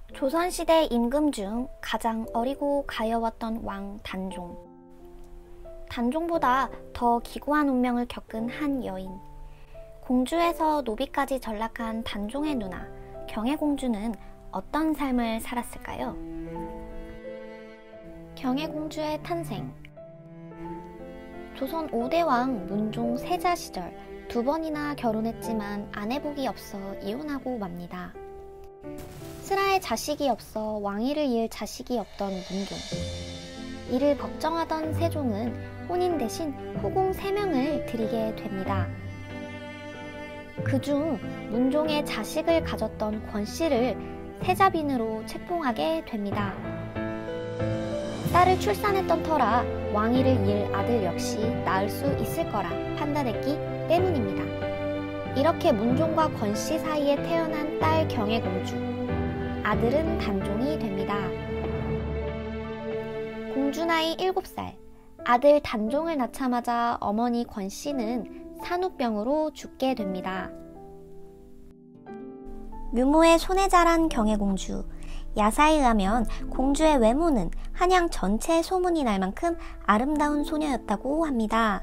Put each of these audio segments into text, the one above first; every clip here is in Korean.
조선시대 임금 중 가장 어리고 가여웠던 왕 단종. 단종보다 더 기구한 운명을 겪은 한 여인. 공주에서 노비까지 전락한 단종의 누나 경혜공주는 어떤 삶을 살았을까요? 경혜공주의 탄생. 조선 5대 왕 문종 세자 시절 2번이나 결혼했지만 아내복이 없어 이혼하고 맙니다. 슬아의 자식이 없어 왕위를 이을 자식이 없던 문종. 이를 걱정하던 세종은 혼인 대신 후궁 3명을 드리게 됩니다. 그중 문종의 자식을 가졌던 권씨를 세자빈으로 책봉하게 됩니다. 딸을 출산했던 터라 왕위를 이을 아들 역시 낳을 수 있을 거라 판단했기 때문입니다. 이렇게 문종과 권씨 사이에 태어난 딸 경혜공주. 아들은 단종이 됩니다. 공주 나이 7살. 아들 단종을 낳자마자 어머니 권씨는 산후병으로 죽게 됩니다. 유모의 손에 자란 경혜공주. 야사에 의하면 공주의 외모는 한양 전체에 소문이 날 만큼 아름다운 소녀였다고 합니다.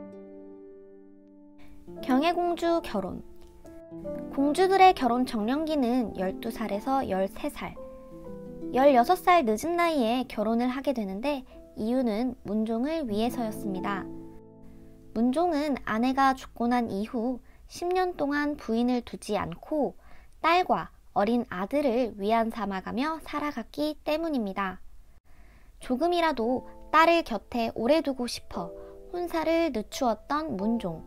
경혜공주 결혼. 공주들의 결혼 정년기는 12살에서 13살. 16살 늦은 나이에 결혼을 하게 되는데 이유는 문종을 위해서였습니다. 문종은 아내가 죽고 난 이후 10년 동안 부인을 두지 않고 딸과 어린 아들을 위안 삼아가며 살아갔기 때문입니다. 조금이라도 딸을 곁에 오래 두고 싶어 혼사를 늦추었던 문종.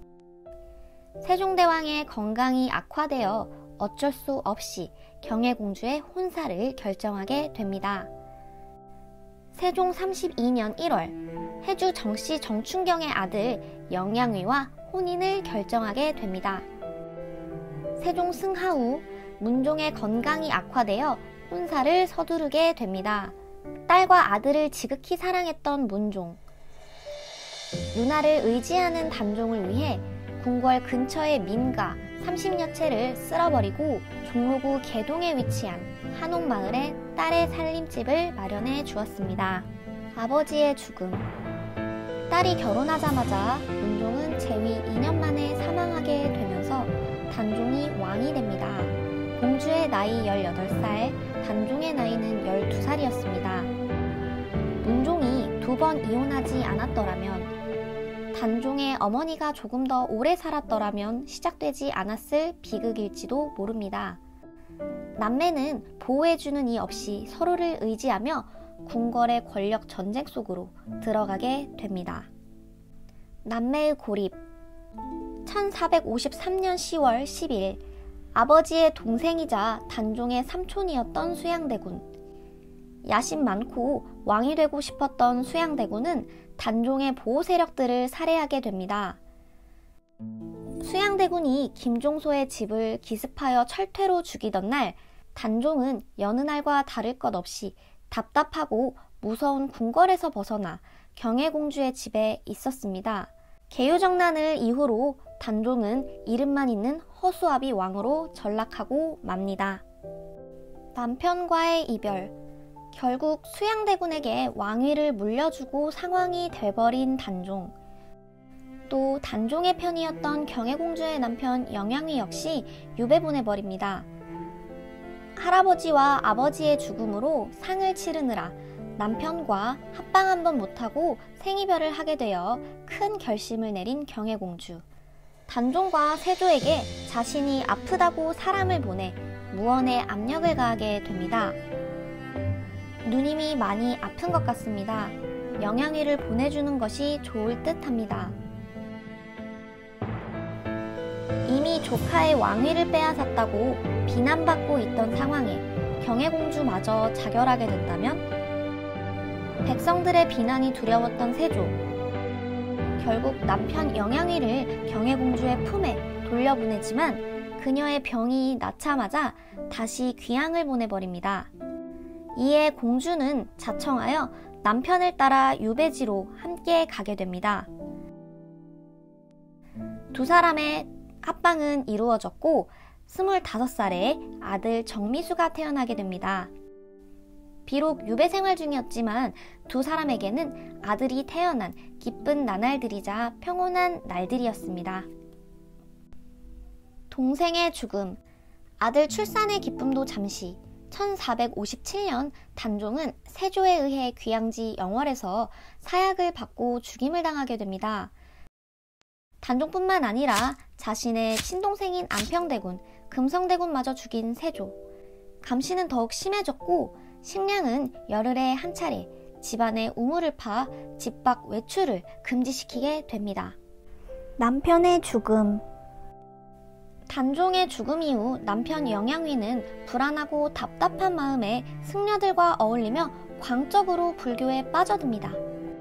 세종대왕의 건강이 악화되어 어쩔 수 없이 경혜공주의 혼사를 결정하게 됩니다. 세종 32년 1월 해주 정씨 정춘경의 아들 영양위와 혼인을 결정하게 됩니다. 세종 승하 후 문종의 건강이 악화되어 혼사를 서두르게 됩니다. 딸과 아들을 지극히 사랑했던 문종. 누나를 의지하는 단종을 위해 궁궐 근처의 민가 30여 채를 쓸어버리고 종로구 개동에 위치한 한옥마을에 딸의 살림집을 마련해 주었습니다. 아버지의 죽음. 딸이 결혼하자마자 문종은 재위 2년 만에 사망하게 되면서 단종이 왕이 됩니다. 공주의 나이 18살, 단종의 나이는 12살이었습니다. 문종이 2번 이혼하지 않았더라면 단종의 어머니가 조금 더 오래 살았더라면 시작되지 않았을 비극일지도 모릅니다. 남매는 보호해주는 이 없이 서로를 의지하며 궁궐의 권력 전쟁 속으로 들어가게 됩니다. 남매의 고립. 1453년 10월 10일 아버지의 동생이자 단종의 삼촌이었던 수양대군. 야심 많고 왕이 되고 싶었던 수양대군은 단종의 보호 세력들을 살해하게 됩니다. 수양대군이 김종소의 집을 기습하여 철퇴로 죽이던 날 단종은 여느 날과 다를 것 없이 답답하고 무서운 궁궐에서 벗어나 경혜공주의 집에 있었습니다. 계유정난을 이후로 단종은 이름만 있는 허수아비 왕으로 전락하고 맙니다. 남편과의 이별. 결국 수양대군에게 왕위를 물려주고 상왕이 돼버린 단종. 또 단종의 편이었던 경혜공주의 남편 영양위 역시 유배보내버립니다. 할아버지와 아버지의 죽음으로 상을 치르느라 남편과 합방 한 번 못하고 생이별을 하게 되어 큰 결심을 내린 경혜공주. 단종과 세조에게 자신이 아프다고 사람을 보내 무언의 압력을 가하게 됩니다. 누님이 많이 아픈 것 같습니다. 영양위를 보내주는 것이 좋을 듯 합니다. 이미 조카의 왕위를 빼앗았다고 비난받고 있던 상황에 경혜공주마저 자결하게 된다면 백성들의 비난이 두려웠던 세조. 결국 남편 영양위를 경혜공주의 품에 돌려보내지만 그녀의 병이 낫자마자 다시 귀향을 보내버립니다. 이에 공주는 자청하여 남편을 따라 유배지로 함께 가게 됩니다. 두 사람의 합방은 이루어졌고 25살에 아들 정미수가 태어나게 됩니다. 비록 유배 생활 중이었지만 두 사람에게는 아들이 태어난 기쁜 나날들이자 평온한 날들이었습니다. 동생의 죽음, 아들 출산의 기쁨도 잠시. 1457년 단종은 세조에 의해 귀양지 영월에서 사약을 받고 죽임을 당하게 됩니다. 단종뿐만 아니라 자신의 친동생인 안평대군, 금성대군마저 죽인 세조. 감시는 더욱 심해졌고 식량은 열흘에 한 차례 집안에 우물을 파 집 밖 외출을 금지시키게 됩니다. 남편의 죽음. 단종의 죽음 이후 남편 영양위는 불안하고 답답한 마음에 승려들과 어울리며 광적으로 불교에 빠져듭니다.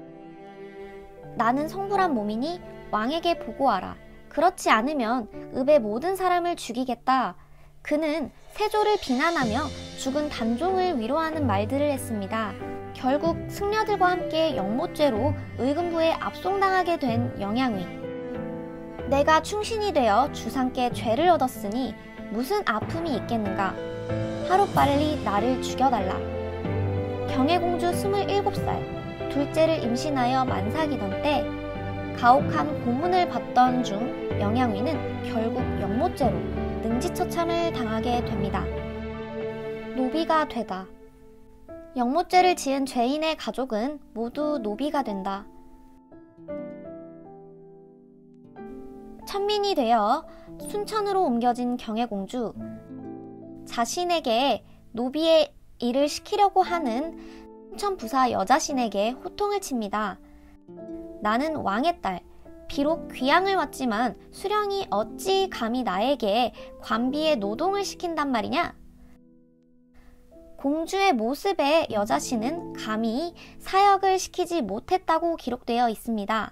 나는 성불한 몸이니 왕에게 보고하라. 그렇지 않으면 읍의 모든 사람을 죽이겠다. 그는 세조를 비난하며 죽은 단종을 위로하는 말들을 했습니다. 결국 승려들과 함께 영모죄로 의금부에 압송당하게 된 영양위. 내가 충신이 되어 주상께 죄를 얻었으니 무슨 아픔이 있겠는가. 하루빨리 나를 죽여달라. 경혜공주 27살, 둘째를 임신하여 만삭이던 때 가혹한 고문을 받던 중 영양위는 결국 영모죄로 능지처참을 당하게 됩니다. 노비가 되다. 영모죄를 지은 죄인의 가족은 모두 노비가 된다. 천민이 되어 순천으로 옮겨진 경혜공주. 자신에게 노비의 일을 시키려고 하는 순천 부사 여자신에게 호통을 칩니다. 나는 왕의 딸, 비록 귀양을 왔지만 수령이 어찌 감히 나에게 관비의 노동을 시킨단 말이냐? 공주의 모습에 여자신은 감히 사역을 시키지 못했다고 기록되어 있습니다.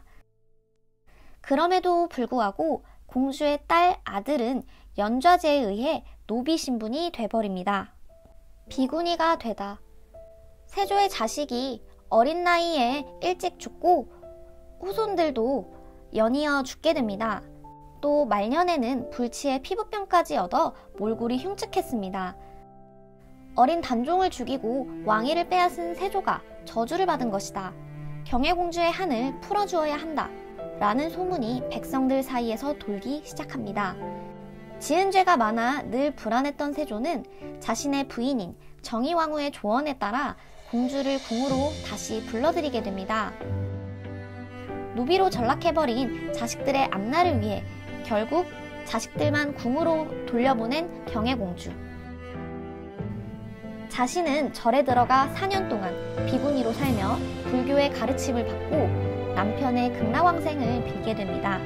그럼에도 불구하고 공주의 딸 아들은 연좌제에 의해 노비 신분이 돼버립니다. 비구니가 되다. 세조의 자식이 어린 나이에 일찍 죽고 후손들도 연이어 죽게 됩니다. 또 말년에는 불치의 피부병까지 얻어 몰골이 흉측했습니다. 어린 단종을 죽이고 왕위를 빼앗은 세조가 저주를 받은 것이다. 경혜공주의 한을 풀어주어야 한다. 라는 소문이 백성들 사이에서 돌기 시작합니다. 지은 죄가 많아 늘 불안했던 세조는 자신의 부인인 정의왕후의 조언에 따라 공주를 궁으로 다시 불러들이게 됩니다. 노비로 전락해버린 자식들의 앞날을 위해 결국 자식들만 궁으로 돌려보낸 경혜공주. 자신은 절에 들어가 4년 동안 비구니로 살며 불교의 가르침을 받고 남편의 극락왕생을 빌게 됩니다.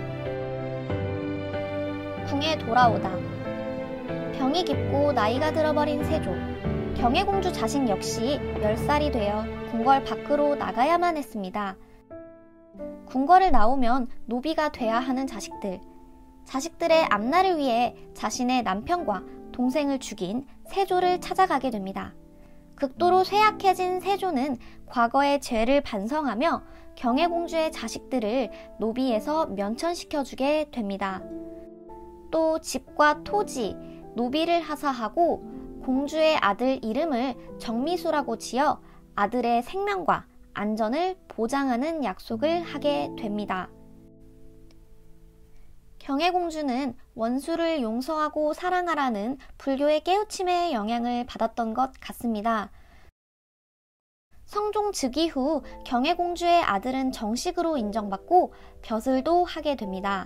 궁에 돌아오다. 병이 깊고 나이가 들어버린 세조. 경혜공주 자신 역시 10살이 되어 궁궐 밖으로 나가야만 했습니다. 궁궐을 나오면 노비가 돼야 하는 자식들. 자식들의 앞날을 위해 자신의 남편과 동생을 죽인 세조를 찾아가게 됩니다. 극도로 쇠약해진 세조는 과거의 죄를 반성하며 경혜공주의 자식들을 노비에서 면천시켜주게 됩니다. 또 집과 토지, 노비를 하사하고 공주의 아들 이름을 정미수라고 지어 아들의 생명과 안전을 보장하는 약속을 하게 됩니다. 경혜공주는 원수를 용서하고 사랑하라는 불교의 깨우침의 영향을 받았던 것 같습니다. 성종 즉위 후 경혜공주의 아들은 정식으로 인정받고 벼슬도 하게 됩니다.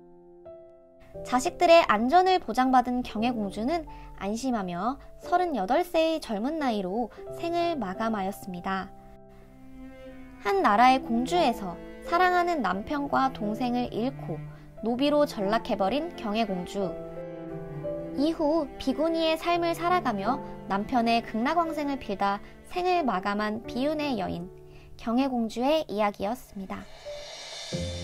자식들의 안전을 보장받은 경혜공주는 안심하며 38세의 젊은 나이로 생을 마감하였습니다. 한 나라의 공주에서 사랑하는 남편과 동생을 잃고 노비로 전락해버린 경혜공주. 이후 비구니의 삶을 살아가며 남편의 극락왕생을 빌다 생을 마감한 비운의 여인 경혜공주의 이야기였습니다.